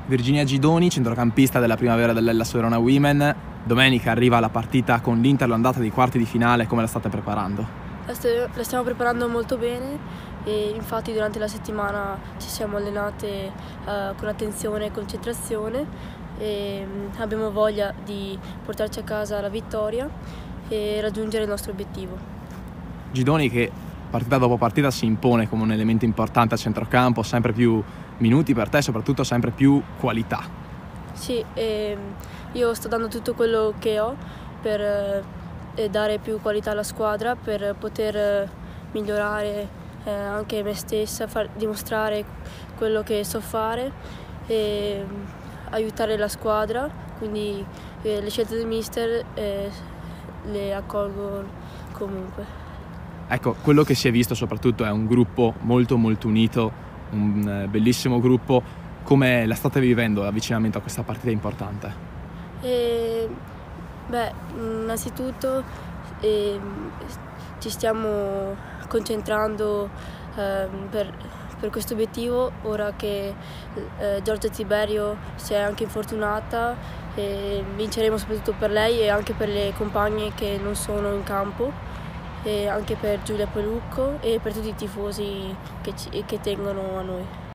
Virginia Gidoni, centrocampista della primavera dell'Hellas Verona Women. Domenica arriva la partita con l'Inter, l'andata dei quarti di finale, come la state preparando? La stiamo preparando molto bene e infatti durante la settimana ci siamo allenate con attenzione e concentrazione e abbiamo voglia di portarci a casa la vittoria e raggiungere il nostro obiettivo. Gidoni che partita dopo partita si impone come un elemento importante a centrocampo, sempre più minuti per te, soprattutto sempre più qualità. Sì, io sto dando tutto quello che ho per dare più qualità alla squadra, per poter migliorare anche me stessa, dimostrare quello che so fare e aiutare la squadra, quindi le scelte del mister le accolgo comunque. Ecco, quello che si è visto soprattutto è un gruppo molto unito, un bellissimo gruppo. Come la state vivendo l'avvicinamento a questa partita importante? Innanzitutto ci stiamo concentrando per questo obiettivo, ora che Giorgia Tiberio si è anche infortunata, vinceremo soprattutto per lei e anche per le compagne che non sono in campo, e anche per Giulia Pelucco e per tutti i tifosi che tengono a noi.